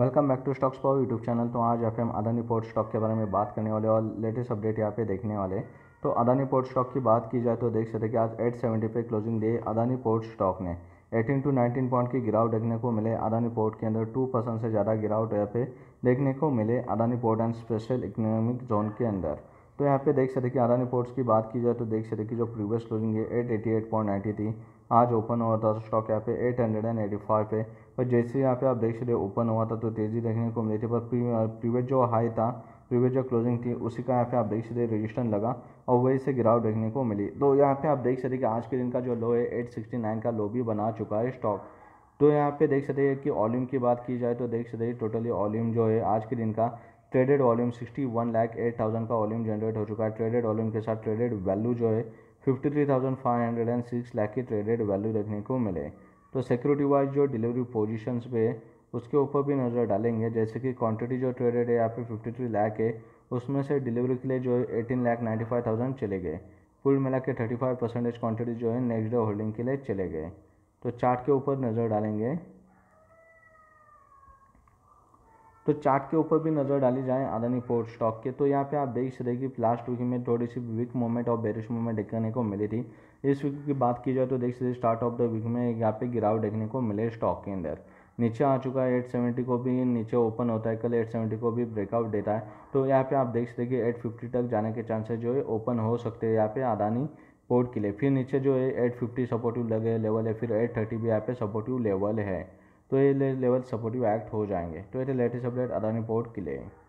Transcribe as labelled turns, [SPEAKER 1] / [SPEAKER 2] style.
[SPEAKER 1] Welcome back to stocks power YouTube channel. तो आज यहाँ पे हम अदानी पोर्ट स्टॉक के बारे में बात करने वाले और लेटेस्ट अपडेट यहाँ पे देखने वाले। तो अदानी पोर्ट स्टॉक की बात की जाए तो देख सकते हैं कि आज 870 पे closing day Adani port stock ने 18 to 19 पॉइंट की गिरावट देखने को मिले। अदानी पोर्ट के अंदर 2% से ज़्यादा गिरावट यहाँ पे देखने को मिले Adani port and special economic zone के अंदर। तो यहाँ पे देख सकते हैं कि अदानी पोर्ट्स की बात की जाए तो देख सकते हैं कि जो प्रीवियस क्लोजिंग है 888.90 थी, आज ओपन हुआ था स्टॉक यहाँ पे 885 पे। पर जैसे यहाँ पे आप देख सकते ओपन हुआ था तो तेज़ी देखने को मिली थी, पर प्रीवियस जो हाई था, प्रीवियस जो क्लोजिंग थी उसी का यहाँ पे आप देख सकते रजिस्टेंस लगा और वही से गिरावट देखने को मिली। तो यहाँ पे आप देख सकते कि आज के दिन का जो लो है 869 का लो भी बना चुका है स्टॉक। तो यहाँ पे देख सकते हैं कि वॉल्यूम की बात की जाए तो देख सकते हैं टोटली वॉल्यूम जो है आज के दिन का ट्रेडेड वॉल्यूम 61,08,000 का वॉल्यूम जनरेट हो चुका है। ट्रेडेड वॉल्यूम के साथ ट्रेडेड वैल्यू जो है 53,506 लाख की ट्रेडेड वैल्यू देखने को मिले। तो सिक्योरिटी वाइज जो डिलीवरी पोजीशंस पे उसके ऊपर भी नज़र डालेंगे, जैसे कि क्वांटिटी जो ट्रेडेड है यहाँ पे 53 लाख है, उसमें से डिलीवरी के लिए जो है 18,95,000 चले गए। कुल मिला के 35% क्वांटिटी जो है नेक्स्ट डे होल्डिंग के लिए चले गए। तो चार्ट के ऊपर नज़र डालेंगे, तो चार्ट के ऊपर भी नज़र डाली जाए अदानी पोर्ट स्टॉक के, तो यहाँ पे आप देख सकते हैं कि लास्ट वीक में थोड़ी सी वीक मूवमेंट और बेरिश मूवमेंट देखने को मिली थी। इस वीक की बात की जाए तो देख सकते स्टार्ट ऑफ द वीक में यहाँ पे गिरावट देखने को मिले स्टॉक के अंदर, नीचे आ चुका है 870 को भी, नीचे ओपन होता है कल 870 को भी ब्रेकआउट देता है। तो यहाँ पे आप देख सकते हैं कि 850 तक जाने के चांसेस जो है ओपन हो सकते हैं यहाँ पे अदानी पोर्ट के लिए। फिर नीचे जो है 850 सपोर्टिव लगे लेवल है, फिर 830 भी यहाँ पे सपोर्टिव लेवल है। तो ये लेवल सपोर्टिव एक्ट हो जाएंगे। तो ये लेटेस्ट अपडेट अदानी पोर्ट के लिए।